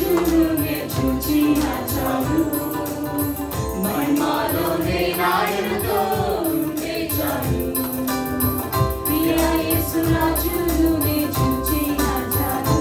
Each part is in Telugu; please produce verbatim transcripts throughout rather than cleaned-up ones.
రాజును నే చూచిన చాలు మహిమలోనే నాయనతో ఉంటే చాలు ప్రియ యేసు రాజును నే చూచిన చాలు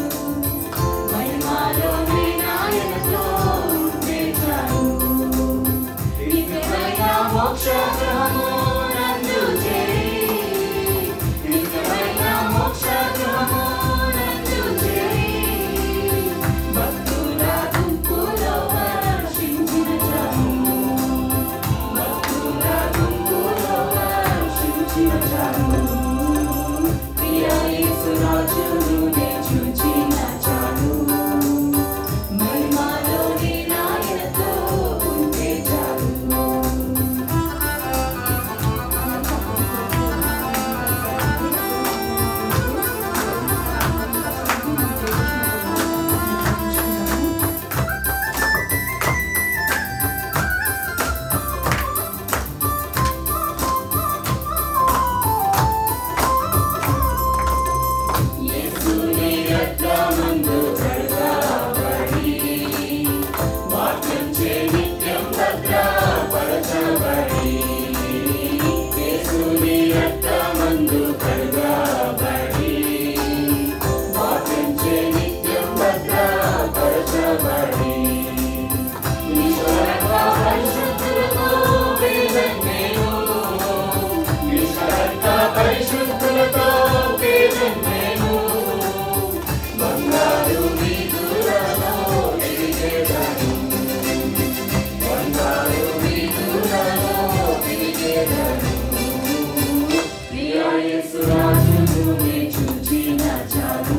మహిమలోనే నాయనతో ఉంటే చాలు నిత్యమైన మోక్ష గృహము నందు చేరి నిత్యమైన మోక్ష గృహము నందు చేరి భక్తుల గుంపులో వర్షించిన చాలు భక్తుల గుంపులో వర్షించిన చాలు ప్రియ యేసు రాజును నే చూచిన చాలు మహిమలోని నాయనతో ఉంటే చాలు యేసుని రక్తమందు కడగబడి వాక్యంచే నిత్యం భద్రపరచబడి యేసుని రక్తమందు కడగబడి వాక్యంచే నిత్యం భద్రపరచబడి నిష్కలంక పరిశుద్ధులతో పేదం నేను నిష్కలంక పరిశుద్ధులతో పేదం నేను బంగారు వీధులలో తిరిగేదను బంగారు వీధులలో తిరిగేదను ప్రియ యేసు రాజును నే చూచిన చాలు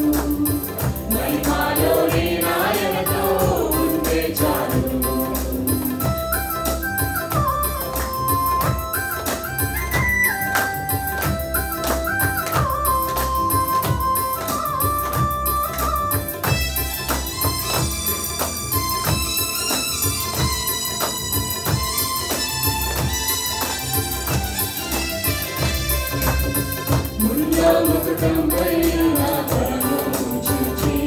మహిమలోని నాయనతో ఉంటే చాలు ముళ్ళ ముకుటంపై నా తలను చూచి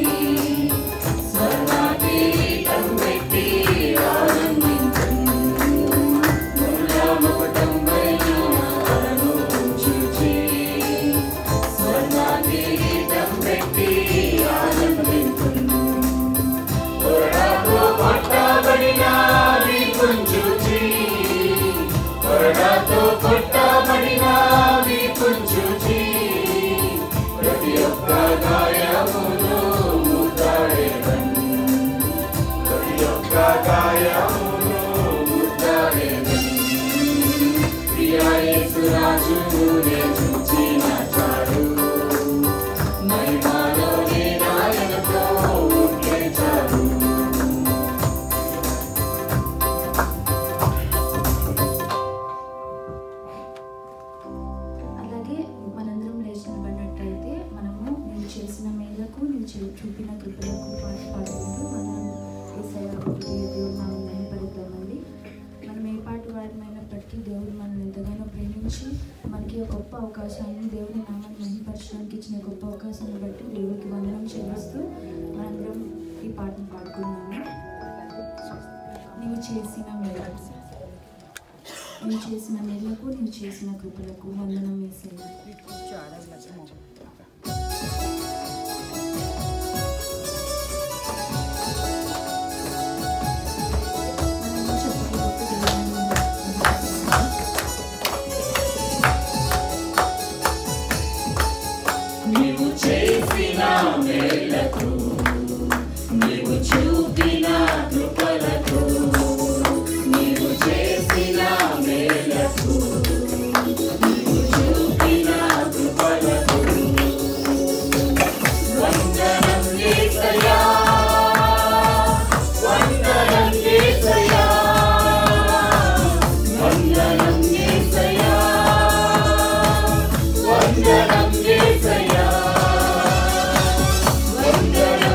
స్వర్ణకిరీటం పెట్టి ఆనందింతును ముళ్ళ ముకుటంపై నా తలను చూచి స్వర్ణకిరీటం పెట్టి ఆనందింతును కొరడాతో కొట్టబడిన వీపును చూచి కొరడాతో కొట్టబడిన వీపును చూచి ప్రతి ఒక్క గాయమును ముద్దాడేదను ప్రతి ఒక్క గాయమును ముద్దాడేదను ప్రియ యేసు రాజును నే చూచిన చాలు మహిమలోని నాయనతో ఉంటే చాలు అలాగే మనందరం లేచినబడినట్టయితే మనము నేను చేసిన మేలకు నేను చూ- చూపిన కృపలకు పాట పాడుకుంటూ మనం యేసయ్య ప్రియ దేవుడు మనం మహిమపడతామండి. మనం ఏ పాటు వాడమైనప్పటికీ దేవుడు మనల్ని ఎంతగానో ప్రేమించి మనకి ఒక గొప్ప అవకాశాన్ని దేవుని నామాన్ని మహిమపరచడానికి ఇచ్చిన గొప్ప అవకాశాన్ని బట్టి దేవుడికి వందనం చెల్లిస్తూ మనందరం ఈ పాటను పాడుకున్నాము. నీవు చేసిన మేలకు నేను చేసిన మేలకు నేను చేసిన కృపలకు వందనం యేసయ్య. మనము చెప్పుకోవచ్చు దేవుని నీవు చేసిన మేలకు నీవు చూపిన కృపలకు నీవు చేసిన మేలకు నీవు చూపిన కృపలకు వందనం యేసయ్యా వందనం యేసయ్యా వందనం యేసయ్యా వందనం యేసయ్యా వందనం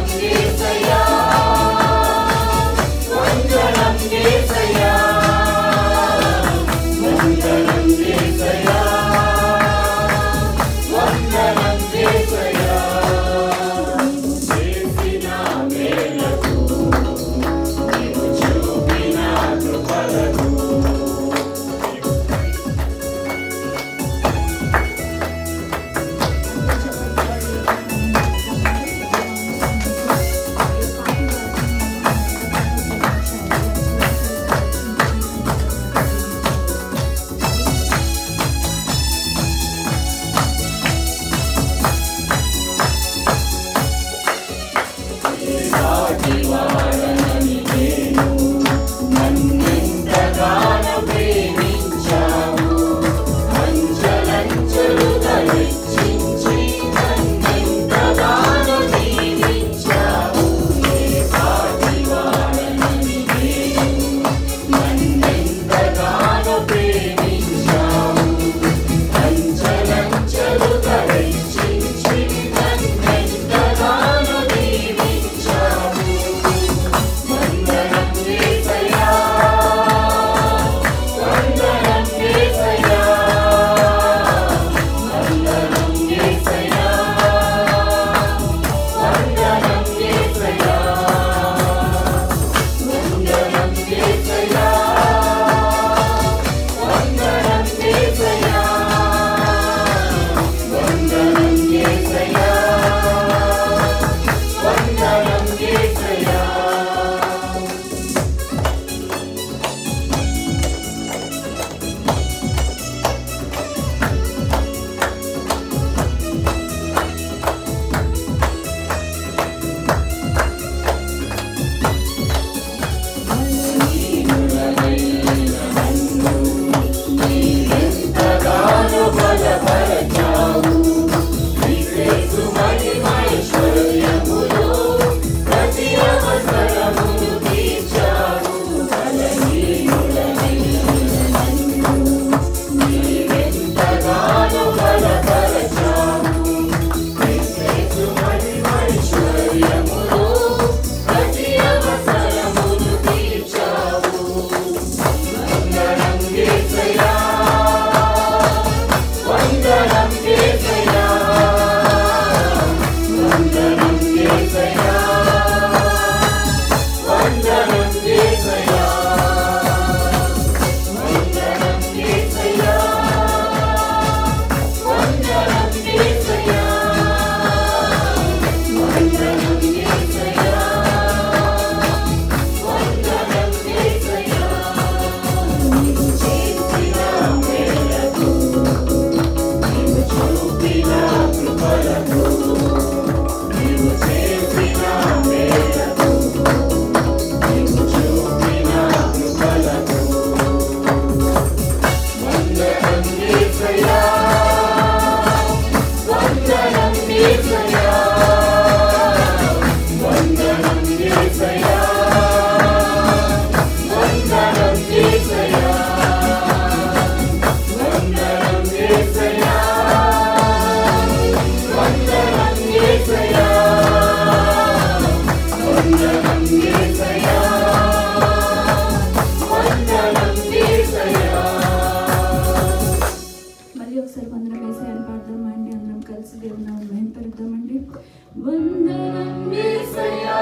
వందనం యేసయ్యా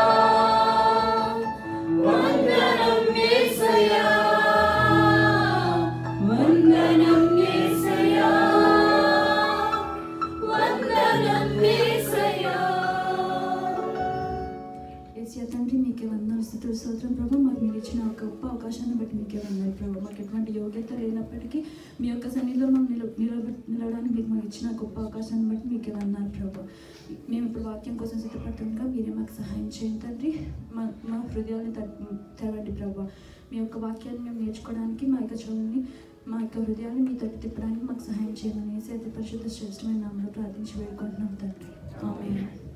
వందనం యేసయ్యా వందనం యేసయ్యా వందనం యేసయ్యా. యేసయ్యా తండ్రి మీకే వందనాలు స్తుతులు స్తోత్రం ప్రభు. మాకు మీరు ఇచ్చిన ఒక గొప్ప అవకాశాన్ని బట్టి మీకే వందనాలు ప్రభు. మాకు ఎటువంటి యోగ్యత లేనప్పటికీ మీ యొక్క సన్నిధిలో మనం నిల నిలబ నిలవడానికి మీకు మాకు ఇచ్చిన గొప్ప అవకాశాన్ని బట్టి మీకే వందనాలు ప్రభు. మేము ఇప్పుడు వాక్యం కోసం సిద్ధపడుతుండగా మీరే మాకు సహాయం చేయండి తండ్రి. మా మా హృదయాన్ని తెరవండి ప్రభు. మీ యొక్క వాక్యాన్ని మేము నేర్చుకోవడానికి మా యొక్క చెవుల్ని మా యొక్క హృదయాన్ని మీ తట్టు తిప్పడానికి మాకు సహాయం చేయమని యేసయ్య పరిశుద్ధ శ్రేష్టమైన నామములో ప్రార్థించి వేడుకుంటున్నాం తండ్రి. ఆమేన్.